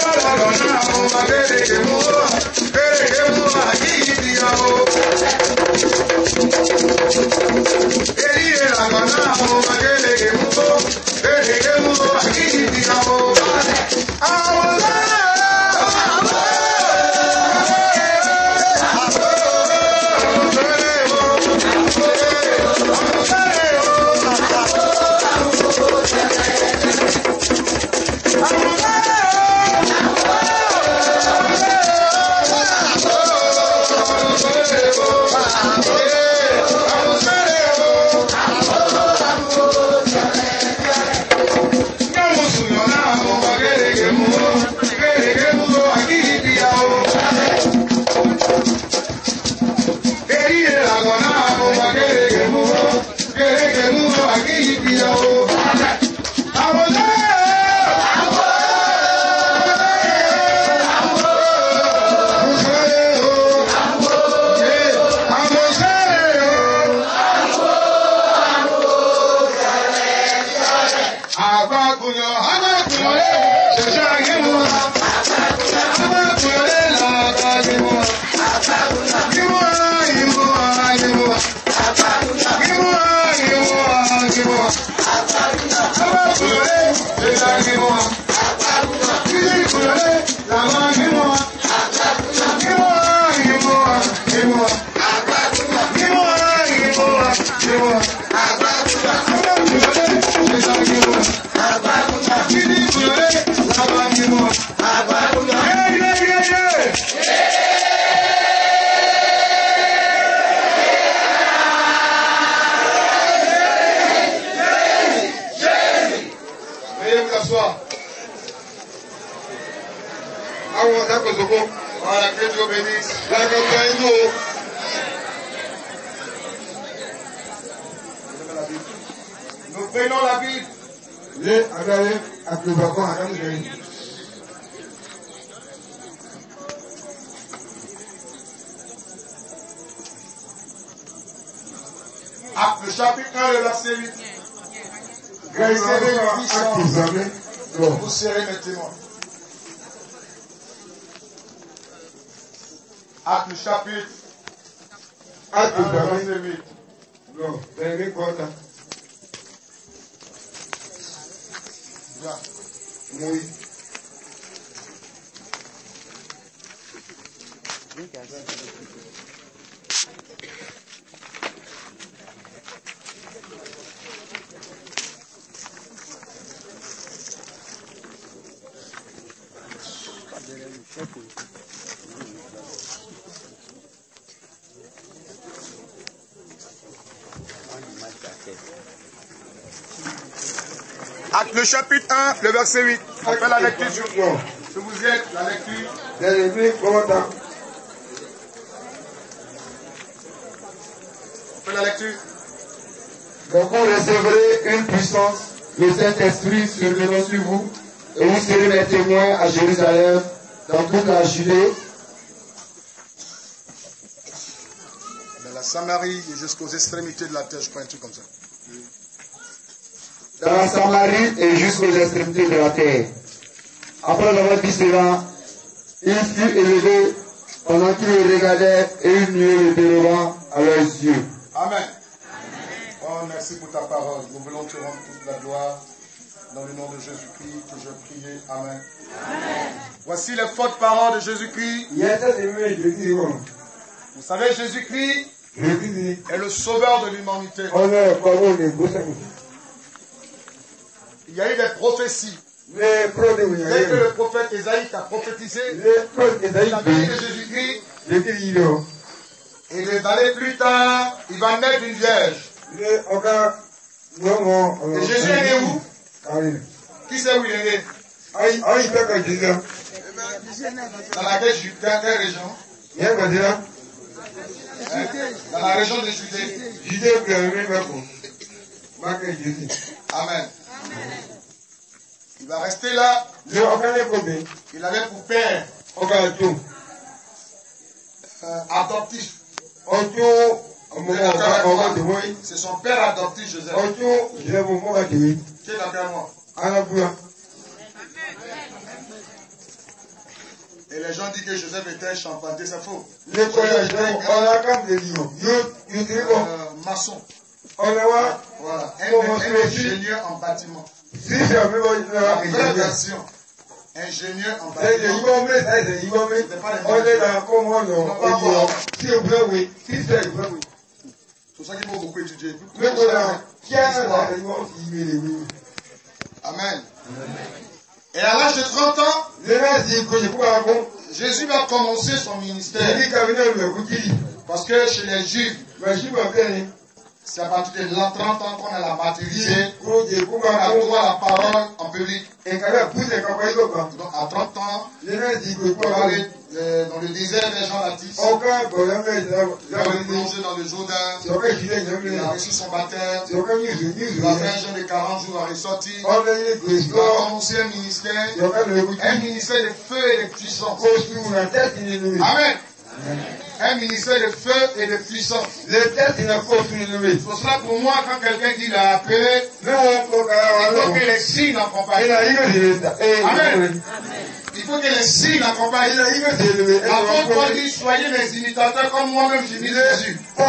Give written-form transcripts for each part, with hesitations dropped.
Nous prenons la Bible. Acte chapitre 1, le verset 8. Vous serez mes témoins. Acte chapitre 1, verset 8. Non, c'est quoi? Oui. Acte le chapitre 1, le verset 8. On fait la lecture sur vous. Si vous êtes, la lecture. On fait la lecture. Donc vous recevrez une puissance, le Saint-Esprit survenant sur vous, et vous serez mes témoins à Jérusalem, dans toute la Judée, dans la Samarie et jusqu'aux extrémités de la terre, je crois un truc comme ça. Dans la Samarie et jusqu'aux extrémités de la terre. Après avoir dit cela, il fut élevé pendant qu'il le regardait et une nuée le déleva à leurs yeux. Amen. Oh, merci pour ta parole. Nous voulons te rendre toute la gloire. Dans le nom de Jésus-Christ que je prie. Amen. Amen. Voici les fortes paroles de Jésus-Christ. Vous savez, Jésus-Christ est le sauveur de l'humanité. Il y a eu des prophéties. Dès que le prophète Ésaïe a prophétisé la vie de Jésus-Christ, et des années plus tard, il va naître une vierge. Et Jésus est né où? Qui sait où il est né? Dans laquelle région? Dans la région de Judée. Amen. Il va rester là. Il avait pour père adoptif. C'est son père adoptif, Joseph. Qui est d'après moi? Et les gens disent que Joseph était un charpentier, c'est faux. Maçon. Voilà, un ingénieur en bâtiment. La vraie version. Ingénieur en bâtiment. C'est pour ça qu'il faut beaucoup étudier. Amen. Et à l'âge de 30 ans, Jésus va commencer son ministère. Parce que chez les Juifs, c'est à partir de 30 ans qu'on a la maturité, qu'on a droit à la parole en public. Donc à 30 ans, il va aller dans le désert des Jean-Baptiste. Il va plonger dans le Jourdain. Il a reçu son baptême. Il va faire un jeûne de 40 jours à ressortir. Il va commencer un ministère de feu et de puissance. Amen. Un ministère de feu et de puissance. C'est pour cela, pour moi, quand quelqu'un dit qu'il a appelé, il faut que les signes accompagnent. Amen. Il faut que les signes accompagnent. Avant qu'on dit, soyez mes imitateurs comme moi-même j'imite Jésus. Il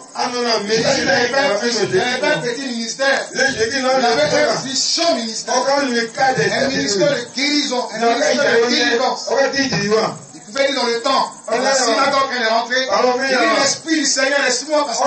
avait un petit ministère. Il avait un puissant ministère. Un ministère de guérison. Un ministère de délivrance. Il pouvait dire dans le temps, dans la synagogue elle est rentrée, il dit l'esprit du Seigneur, laisse-moi parce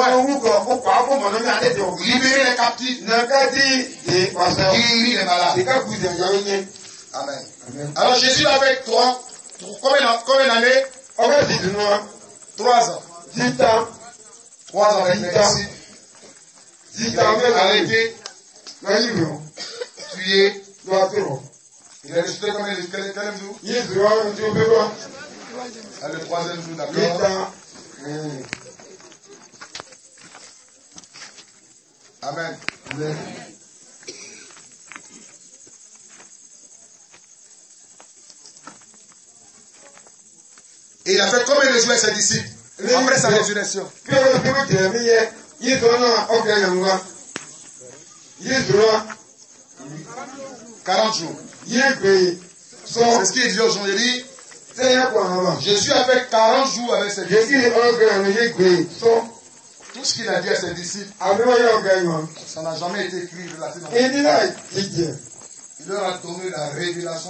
que libérer les captifs, guérir les malades. Amen. Alors Jésus avait combien d'années? 3 ans. 3 ans avec merci. Il a été arrêté, tué. Il est ressuscité comme quel jour? Le 3e jour, d'accord. Amen. Et il a fait combien de jours avec ses disciples après sa résurrection? 40 jours. C'est ce qu'il dit aujourd'hui. Jésus a fait 40 jours avec ses disciples. Tout ce qu'il a dit à ses disciples, ça n'a jamais été écrit relativement. Il leur a donné la révélation.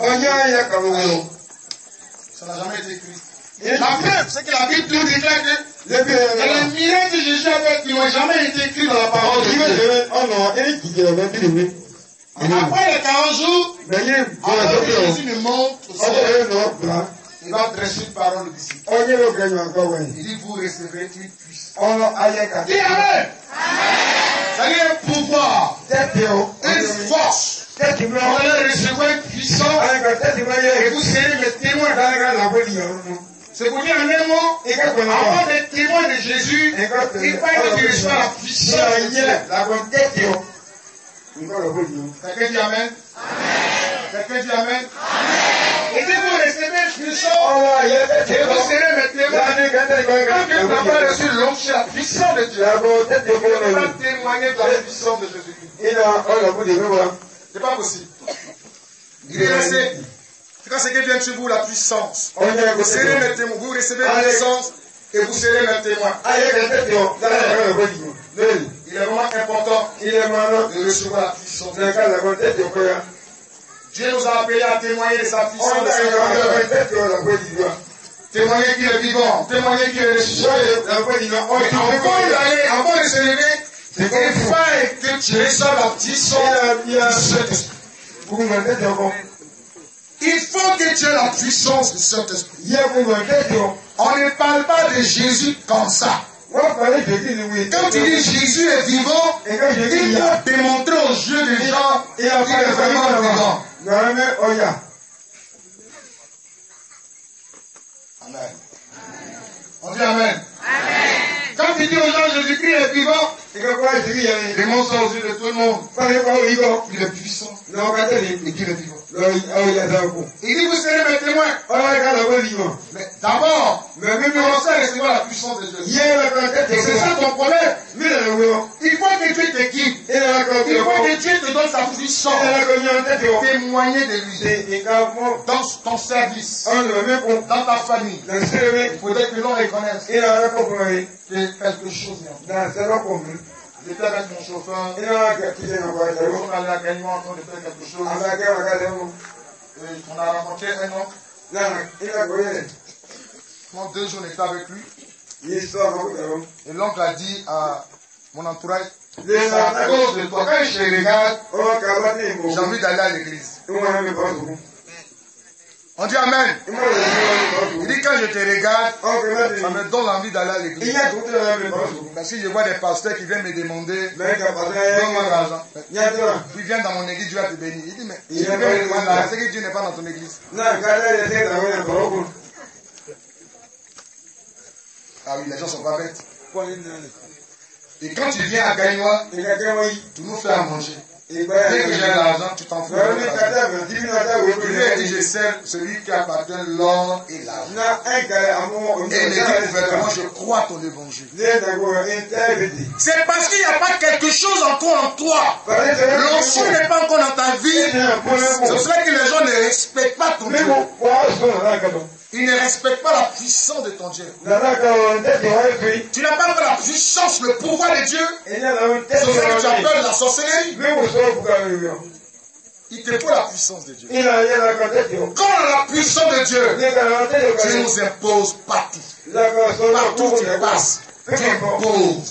Ça n'a jamais été écrit. La preuve, c'est que la Bible nous dit que les miracles que Jésus a fait qui n'ont jamais été écrits dans la parole de Dieu. Après les 40 jours, alors que Jésus me montre au ciel, il va dresser une parole aux disciples. Il dit, vous recevrez une puissance. Dis Amen. Ça dit un pouvoir, une force. Vous allez recevoir une puissance et vous serez mes témoins. C'est pour dire en un mot, avant d'être témoin de Jésus, il va de recevoir la puissance de Dieu. Quelqu'un dit Amen? Quelqu'un dit Amen? Et si vous recevez une puissance, et vous serez mes témoins. Quand Dieu n'a pas reçu l'homme, c'est la puissance de Dieu. Il va témoigner de la puissance de Jésus. C'est pas possible. Il est resté. C'est quand c'est que vient chez vous la puissance. Vous serez mes témoins. Vous recevez la puissance et vous serez mes témoins. Il est vraiment important de recevoir la puissance. Dieu nous a appelés à témoigner de sa puissance, de sa grandeur. Témoigner qu'il est vivant, témoigner qu'il est ressuscité. Avant de se lever, il faut que tu reçoives la puissance du Saint-Esprit. Il faut que tu aies la puissance du Saint-Esprit. On ne parle pas de Jésus comme ça. Quand tu dis Jésus est vivant, il faut démontrer aux yeux des gens qu'il est vraiment vivant. Amen. On dit Amen. Quand tu dis aux gens Jésus-Christ est vivant, démontre ça aux yeux de tout le monde. Il est puissant et qu'il est vivant. Il dit, vous serez mes témoins. Mais d'abord, commencez à recevoir la puissance de Dieu. C'est ça ton problème. Il faut que Dieu te guide. Il faut que Dieu te donne sa puissance. Témoigner de lui. Dans ton service. Dans ta famille. Il faudrait que l'on reconnaisse que quelque chose est en fait. J'étais avec mon chauffeur. On allait à Gagnon en train de faire quelque chose. Et on a rencontré un oncle. Pendant 2 jours, on était avec lui. Et l'oncle a dit à mon entourage, c'est à cause de toi. Quand je te regarde, j'ai envie d'aller à l'église. On dit Amen. Il dit quand je te regarde, ça me donne envie d'aller à l'église. Parce que je vois des pasteurs qui viennent me demander, donne-moi de l'argent. Puis viens dans mon église, Dieu va te bénir. Il dit mais je vais me demander l'argent, c'est que Dieu n'est pas dans ton église. Ah oui, les gens sont pas bêtes. Et quand tu viens à Gagnois, tu nous fais à manger. Dès que j'ai l'argent, tu t'en fous. Je lui ai dit, je sers celui qui appartient l'or et l'argent. Et il me dit ouvertement, je crois à ton évangile. C'est parce qu'il n'y a pas quelque chose encore en toi. L'onction n'est pas encore dans ta vie. C'est pour cela que les gens ne respectent pas ton Dieu. Ils ne respectent pas la puissance de ton Dieu. Tu n'as pas la puissance, le pouvoir de Dieu. C'est pour ça que tu as peur de la sorcellerie. Il te faut la puissance de Dieu. Quand on a la puissance de Dieu, Dieu nous impose partout. Partout où tu passes, Dieu impose.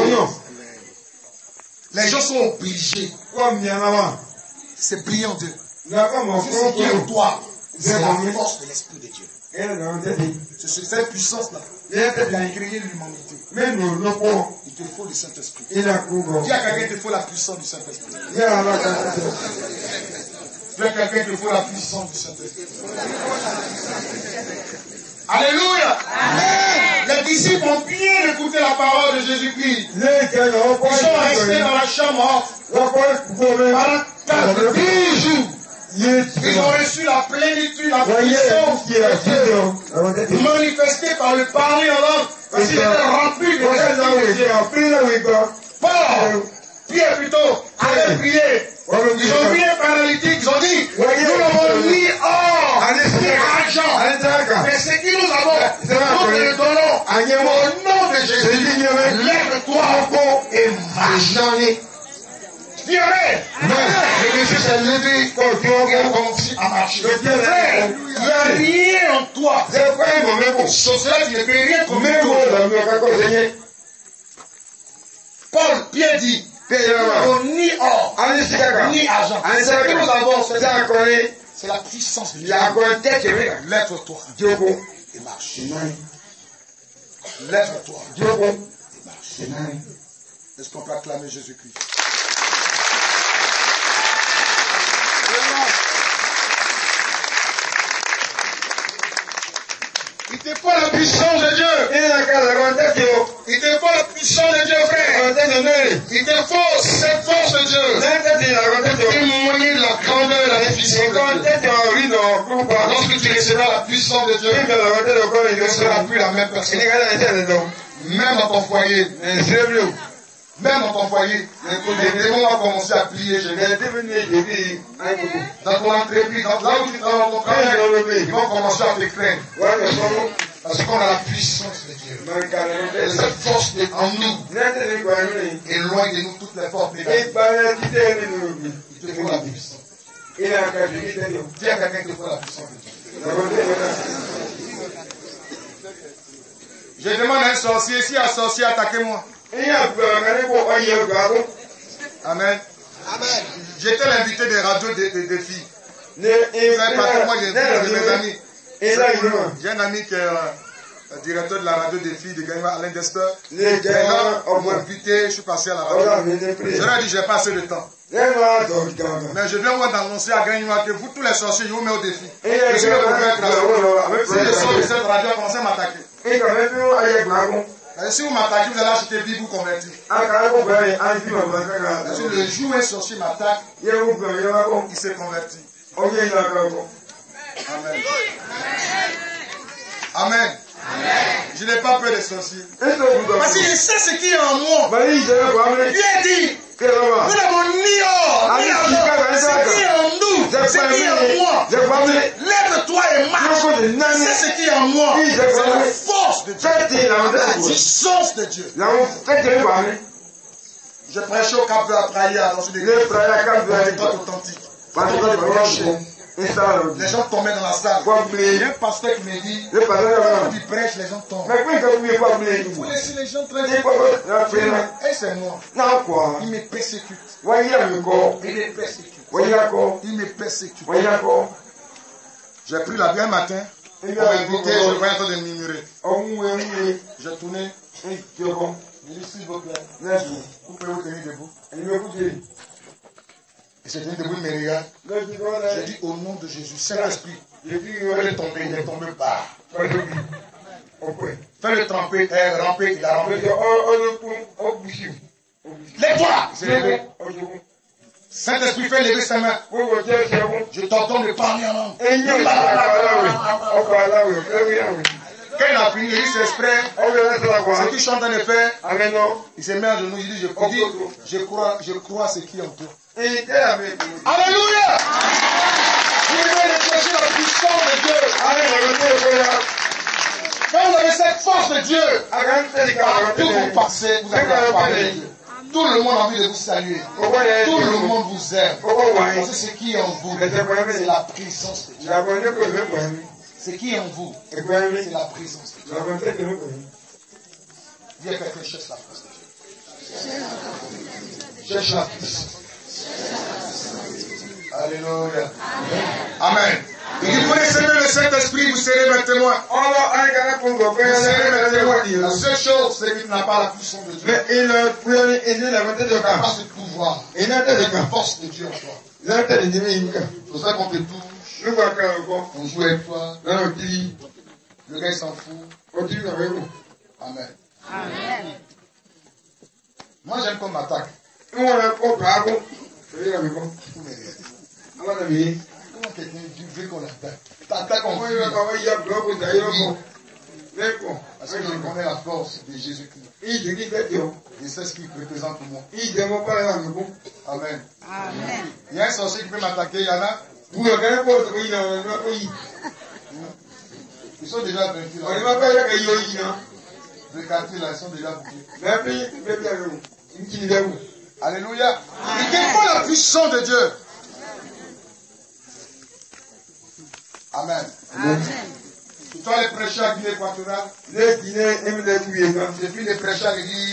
Les gens sont obligés. C'est brillant Dieu. C'est ce qui est en toi. C'est la force de l'Esprit de Dieu. C'est cette puissance-là qui a créé l'humanité. Il te faut le Saint-Esprit. Dis à quelqu'un qu'il te faut la puissance du Saint-Esprit. Dis à quelqu'un qu'il te faut la puissance du Saint-Esprit. Alléluia. Amen. Les disciples ont bien écouté la parole de Jésus-Christ. Ils sont restés dans la chambre pendant 10 jours. Ils ont reçu la plénitude, la puissance manifestée par le parler en langue. Parce qu'ils étaient remplis de l'Esprit. Paul, Pierre plutôt, avait prié. Ils ont vu un paralytique, ils ont dit, nous n'avons ni or, ni argent. Mais ce que nous avons, nous te le donnons. Au nom de Jésus, lève-toi et marche. Dis Amen. Le monsieur s'est levé et a commencé à marcher. Frère, il n'y a rien en toi. Sauf cela, tu ne peux rien commettre. Paul, Pierre dit, ni or, ni argent. Ce que nous avons, c'est la puissance de Dieu. Lève-toi et marche. Lève-toi et marche. Est-ce qu'on peut acclamer Jésus-Christ? Il te faut la puissance de Dieu. Il te faut la puissance de Dieu, frère. Il te faut cette force de Dieu. Témoigner de la grandeur et la déficience de Dieu. Lorsque tu recevras la puissance de Dieu, tu ne seras plus la même personne. Même dans ton foyer. Même dans ton foyer, les démons vont commencer à plier. Dans ton entreprise, là où tu travailles dans ton travail, ils vont commencer à te craindre. Parce qu'on a la puissance de Dieu. Et cette force est en nous. Éloigne de nous toutes les forces négatives. Il te faut la puissance. Dis à quelqu'un qu'il te faut la puissance de Dieu. Je demande à un sorcier, si un sorcier attaquez-moi. Amen. J'étais l'invité des radios des filles. Moi, j'ai de mes amis. J'ai un ami qui est le directeur de la radio des filles de Gagnois, Alain Dester. On m'a invité, je suis passé à la radio. Je leur ai dit, j'ai pas assez de temps. Mais je viens moi d'annoncer à Gagnois que vous, tous les sorciers, je vous mets au défi. Je suis le prophète. Si les sorciers de cette radio commencent à m'attaquer. Si vous m'attaquez, vous allez acheter Bible ou convertir. Si le jour où un sorcier m'attaque, il s'est converti. Amen. Amen. Je n'ai pas peur des sorciers. Parce que je sais ce qui est en moi. Dieu a dit, nous n'avons ni or, ni argent. Ce qui est en nous, ce qui est en moi. Lève-toi et marche. C'est ce qui est en moi. C'est la force de Dieu. La puissance de Dieu. Je prêchais au Cap de la Praia dans une église authentique. Les gens tombaient dans la salle. Il y a un pasteur qui me dit, quand tu prêches, les gens tombent. Il faut laisser les gens traiter. Et c'est moi. Il me persécute. Il me persécute. Il me persécute. J'ai pris la bien matin. On m'a invité, je voyais en train de murmurer. J'ai tourné. J'ai dit, s'il vous plaît, vous pouvez vous tenir debout. Et c'est tenu debout, il me regarde. J'ai dit, au nom de Jésus, Saint-Esprit, fais-le tomber, il est tombé bas. Fais-le tremper, ramper, il a rampé. Lève-toi! Il s'est levé. Saint-Esprit, fais lever sa main. Je t'entends me parler en langue. Quand il a fini, il dit c'est exprès. Ce qui chante en effet, il se met à genoux, il dit je crois à ce qui est en toi. Alléluia! Vous devez rechercher la puissance de Dieu. Quand vous avez cette force de Dieu, partout vous passez, vous avez la force de Dieu. Tout le monde a envie de vous saluer. Tout le monde vous aime. Parce que ce qui est en vous, c'est la présence de Dieu. Ce qui est en vous, c'est la présence de Dieu. Dis à quelqu'un, cherche la force de Dieu. Cherche la puissance. Alléluia. Amen. Il dit, connaissez-le le Saint-Esprit, vous serez mes témoins. Vous serez mes témoins. La seule chose, c'est qu'il n'a pas la puissance de Dieu. Il n'a pas ce pouvoir. Il n'a pas la force de Dieu en toi. C'est pour ça qu'on te touche. On joue avec toi. Le gars, il s'en fout. Amen. Amen. Moi, j'aime qu'on m'attaque. Comment quelqu'un veut qu'on l'attaque? T'attaques en fuit. Parce que je connais la force de Jésus-Christ. Et c'est ce qu'il représente pour moi. Amen. Amen. Il y a un sorcier qui peut m'attaquer, il y en a. Ils sont déjà vaincus. Les quartiers là, ils sont déjà bouclés. Alléluia. Et quelle fois la puissance de Dieu? Amen. Amen. Toi, les prêcheurs à Guinée équatoriale, depuis les prêcheurs à l'église,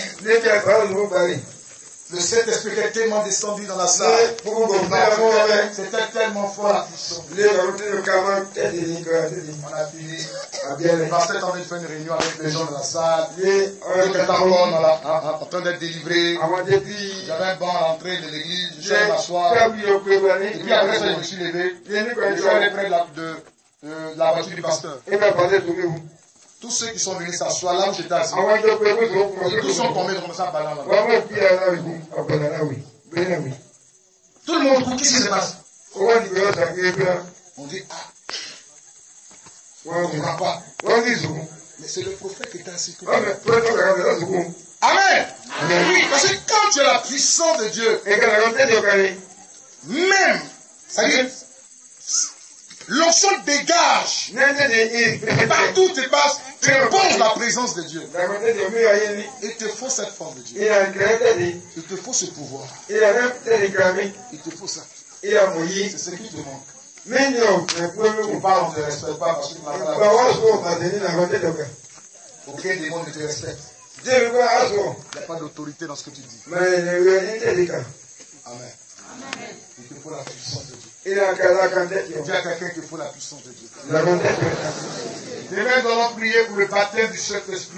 le Saint-Esprit est tellement descendu dans la salle. C'était tellement fort la puissance. On a fini. Le pasteur est en train de faire une réunion avec les gens de la salle. En train d'être délivré. J'avais un banc à l'entrée de l'église. Je suis allé m'asseoir. Et puis après ça, je me suis levé. Je suis allé près de la voiture du pasteur. Tous ceux qui sont venus s'asseoir là où j'étais assis, tous sont tombés comme ça par là. Tout le monde trouve qu'est-ce qui se passe. On dit, on ne comprend pas. Mais c'est le prophète qui est assis. Amen. Oui, parce que quand tu as la puissance de Dieu, même, c'est-à-dire, l'onction dégage. Partout où tu passes, tu poses la présence de Dieu. Il te faut cette force de Dieu. Il te faut ce pouvoir. Il te faut ça. C'est ce qui te manque. Tu parles, on ne te respecte pas parce que tu n'as pas la puissance. Aucun démon ne te respecte. Il n'y a pas d'autorité dans ce que tu dis. Amen. Il te faut la puissance de Dieu. Dis à quelqu'un qu'il faut la puissance de Dieu. Demain, nous allons prier pour le baptême du Saint-Esprit.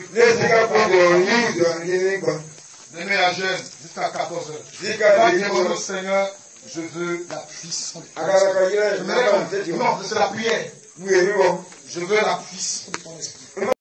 Demain à jeûne, jusqu'à 14h. Dis au Seigneur, je veux la puissance de ton esprit. Non, c'est la prière. Je veux la puissance de ton esprit.